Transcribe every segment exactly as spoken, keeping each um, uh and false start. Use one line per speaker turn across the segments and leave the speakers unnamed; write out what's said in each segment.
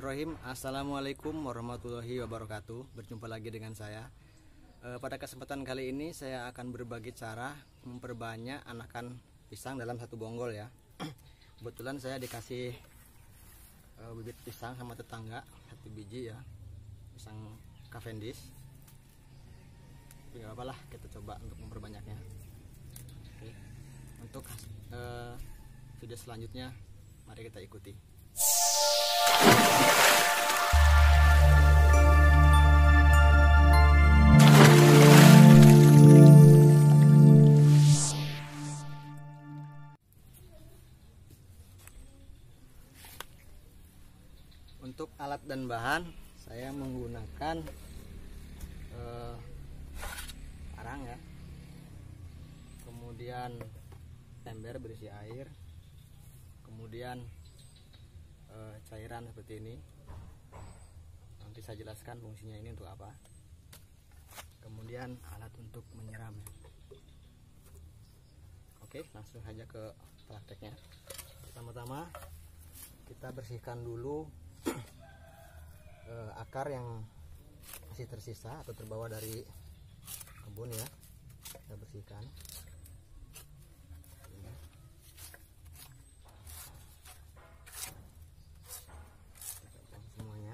Bismillahirrahmanirrahim. Assalamualaikum warahmatullahi wabarakatuh. Berjumpa lagi dengan saya. e, Pada kesempatan kali ini saya akan berbagi cara memperbanyak anakan pisang dalam satu bonggol ya. Kebetulan saya dikasih e, bibit pisang sama tetangga, satu biji ya, pisang Cavendish. Tapi gak apa-apa lah, kita coba untuk memperbanyaknya. Oke. Untuk e, video selanjutnya mari kita ikuti. Untuk alat dan bahan saya menggunakan eh, arang ya, kemudian ember berisi air, kemudian eh, cairan seperti ini. Nanti saya jelaskan fungsinya ini untuk apa. Kemudian alat untuk menyiram ya. Oke, langsung saja ke prakteknya. Pertama-tama kita bersihkan dulu eh, akar yang masih tersisa atau terbawa dari kebun ya. Kita bersihkan. Semuanya.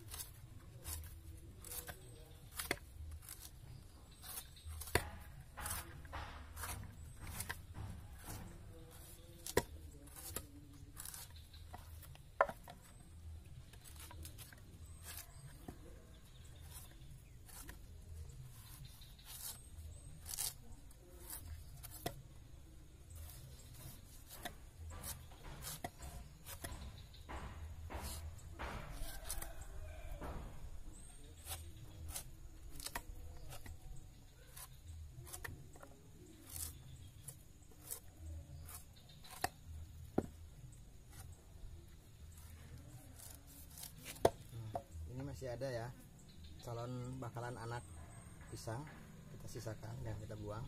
Masih ada ya calon bakalan anak pisang, kita sisakan dan kita buang.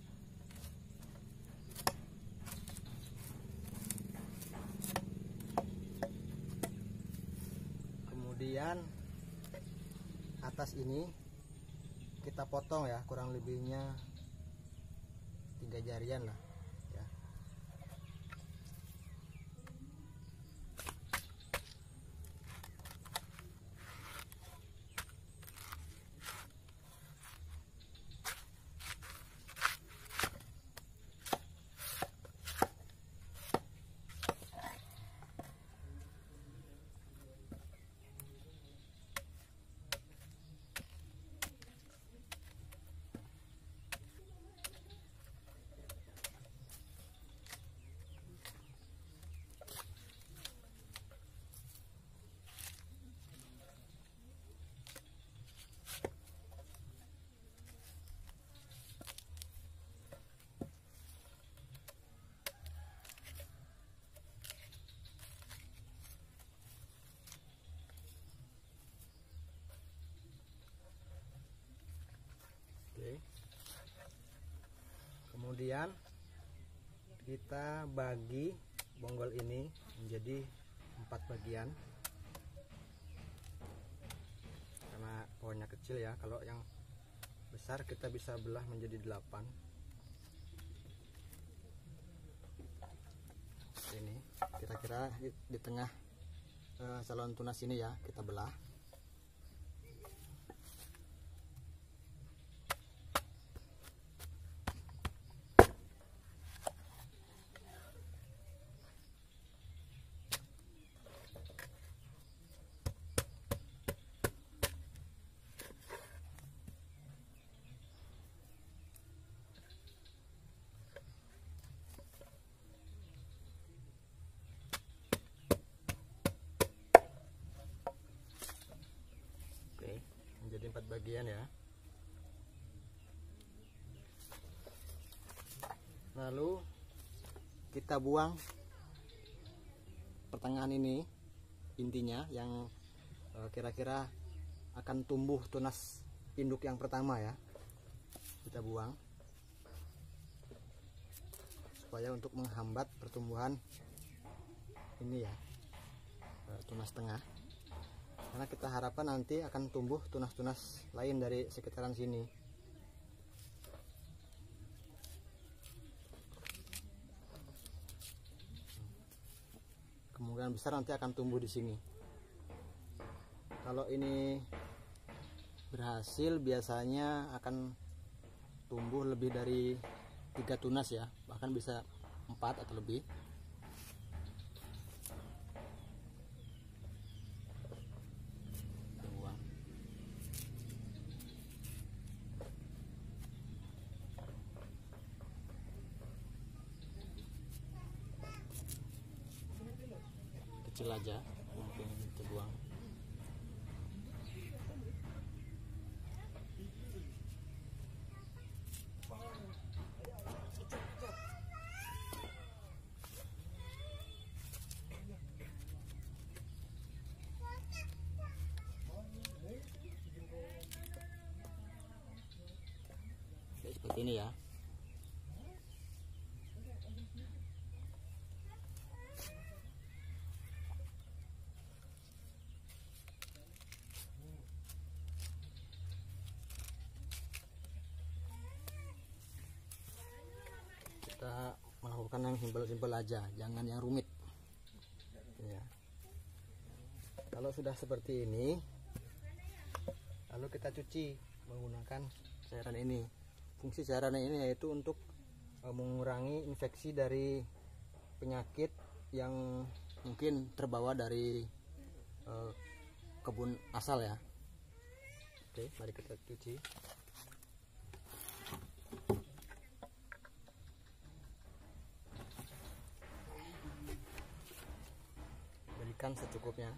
Kemudian atas ini kita potong ya, kurang lebihnya tiga jarian lah ya. Kemudian kita bagi bonggol ini menjadi empat bagian karena pohonnya kecil ya. Kalau yang besar kita bisa belah menjadi delapan. Ini kira-kira di, di tengah eh, salon tunas ini ya, kita belah. Empat bagian ya. Lalu kita buang pertengahan ini, intinya yang kira-kira akan tumbuh tunas induk yang pertama ya, kita buang supaya untuk menghambat pertumbuhan ini ya, tunas tengah. karena kita harapkan nanti akan tumbuh tunas-tunas lain dari sekitaran sini. Kemungkinan besar nanti akan tumbuh di sini. Kalau ini berhasil, biasanya akan tumbuh lebih dari tiga tunas ya, bahkan bisa empat atau lebih. Kecil aja, mungkin kita buang. Oke, seperti ini ya. Kita melakukan yang simpel-simpel aja, jangan yang rumit ya. Kalau sudah seperti ini, lalu kita cuci menggunakan cairan ini. Fungsi cairan ini yaitu untuk e, mengurangi infeksi dari penyakit yang mungkin terbawa dari e, kebun asal ya. Oke, mari kita cuci. Berikan secukupnya.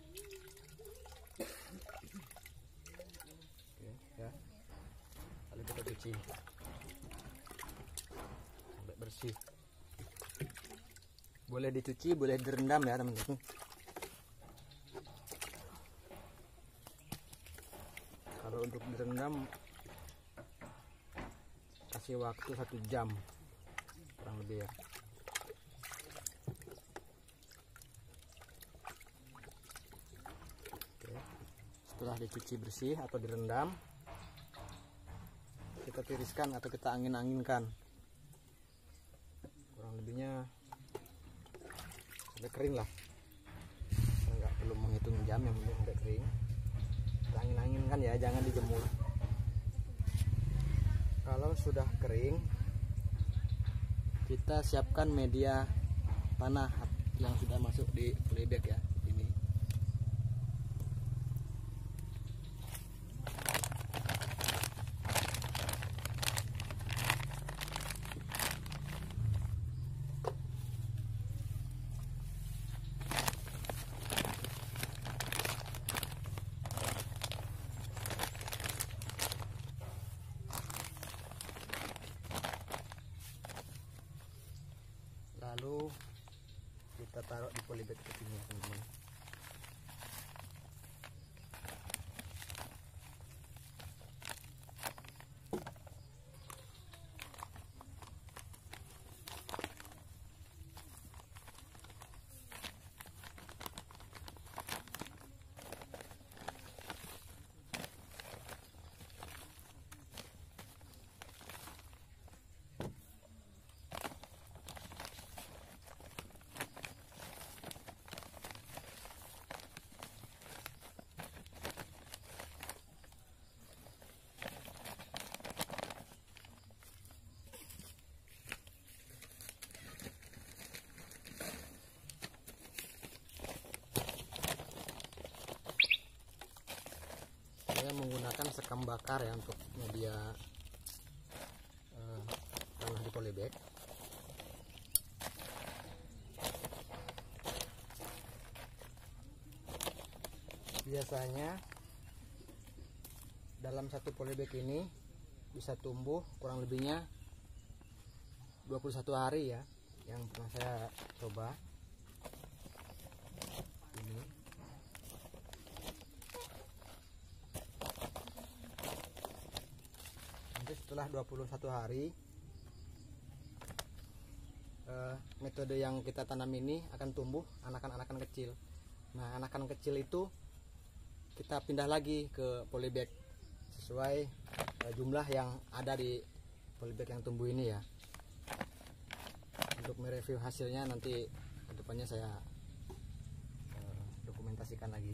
Oke, ya. Lalu kita cuci sampai bersih. Boleh dicuci, boleh direndam ya teman-teman. Kalau untuk direndam kasih waktu satu jam kurang lebih ya. Setelah dicuci bersih atau direndam, kita tiriskan atau kita angin-anginkan kurang lebihnya sampai kering lah. Kita nggak perlu menghitung jam, yang penting sampai kering. Kita angin-anginkan ya, jangan dijemur. Kalau sudah kering, kita siapkan media tanah yang sudah masuk di polybag ya. Lalu kita taruh di polybag kecilnya teman-teman. Saya menggunakan sekam bakar ya untuk media eh, tanah di polybag. Biasanya dalam satu polybag ini bisa tumbuh kurang lebihnya dua puluh satu hari ya, yang pernah saya coba. Ini nanti setelah dua puluh satu hari eh, metode yang kita tanam ini akan tumbuh anakan-anakan kecil. Nah, anakan kecil itu kita pindah lagi ke polybag sesuai uh, jumlah yang ada di polybag yang tumbuh ini ya. Untuk mereview hasilnya nanti kedepannya saya uh, dokumentasikan lagi.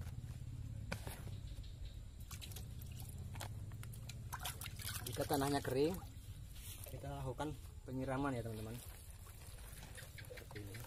Jika tanahnya kering, kita lakukan penyiraman ya teman-teman. Seperti ini.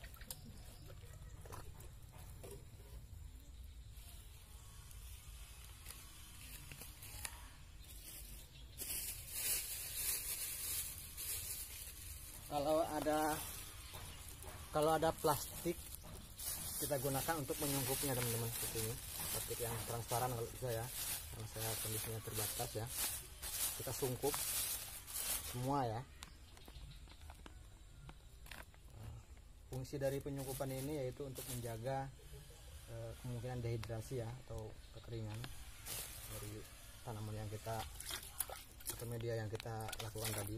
Kalau ada kalau ada plastik kita gunakan untuk menyungkupnya teman-teman, seperti ini. Plastik yang transparan kalau bisa ya, karena saya kondisinya terbatas ya. Kita sungkup semua ya. Fungsi dari penyungkupan ini yaitu untuk menjaga eh, kemungkinan dehidrasi ya, atau kekeringan dari tanaman yang kita atau media yang kita lakukan tadi.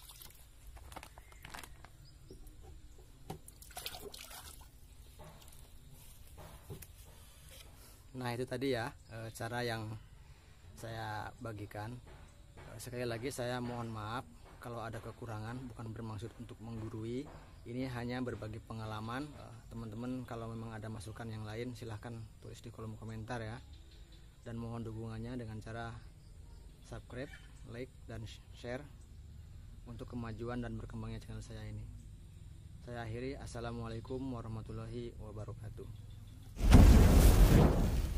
Nah itu tadi ya e, cara yang saya bagikan. E, sekali lagi saya mohon maaf kalau ada kekurangan, bukan bermaksud untuk menggurui. Ini hanya berbagi pengalaman. Teman-teman e, kalau memang ada masukan yang lain silahkan tulis di kolom komentar ya. Dan mohon dukungannya dengan cara subscribe, like, dan share untuk kemajuan dan berkembangnya channel saya ini. Saya akhiri, assalamualaikum warahmatullahi wabarakatuh.